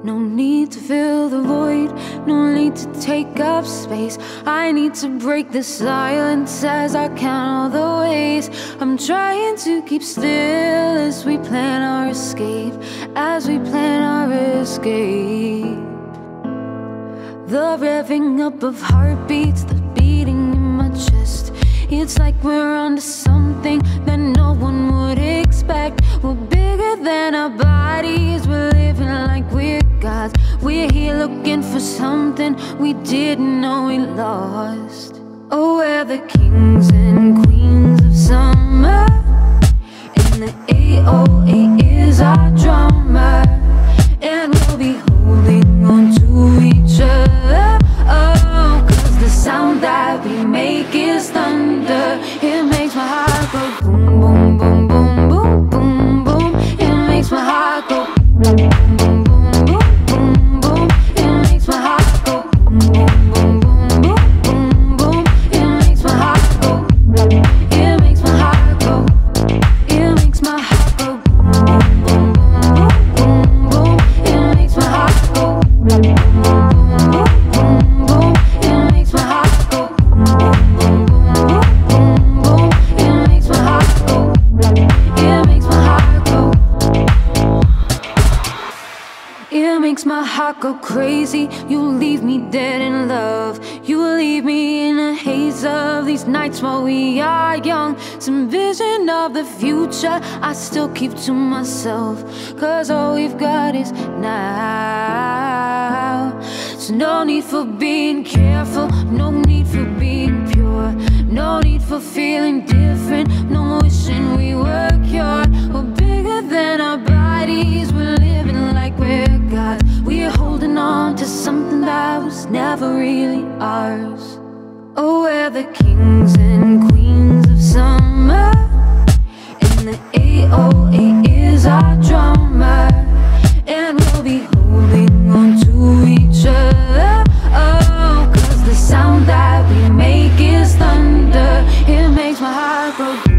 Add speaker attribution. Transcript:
Speaker 1: No need to fill the void, no need to take up space. I need to break the silence as I count all the ways. I'm trying to keep still as we plan our escape, as we plan our escape. The revving up of heartbeats, the beating in my chest. It's like we're onto something that no one would expect. We're bigger than our bodies, we're living like we're gods. We're here looking for something we didn't know we lost. Oh, we're the kings and queens of summer, and the AOA is our drummer, and we'll be holding on to each other. Oh, 'cause the sound that we make is thunder. It makes my heart go boom, boom, boom, boom, boom, boom, boom. It makes my heart go boom, boom, boom, boom, boom, boom. It makes my heart go boom, boom, boom, boom, boom, boom, boom. It makes my heart go. It makes my heart go. It makes my heart go boom, boom, boom, boom, boom. It makes my heart go boom, boom, boom, boom. It makes my heart go boom, boom, boom, boom, boom. It makes my heart go. It makes my heart go. It makes my heart go crazy. You leave me dead in love. You leave me in a haze of these nights while we are young. Some vision of the future I still keep to myself, 'cause all we've got is now. So no need for being careful, no need for being pure, no need for feeling different, no wishing we were cured. We're bigger than our bodies, we're living like we're gods. We're holding on to something that was never really ours. Oh, we're the kings and queens of summer, and the AOA is our drummer, and we'll be holding on to each other. Oh, 'cause the sound that we make is thunder. It makes my heart go.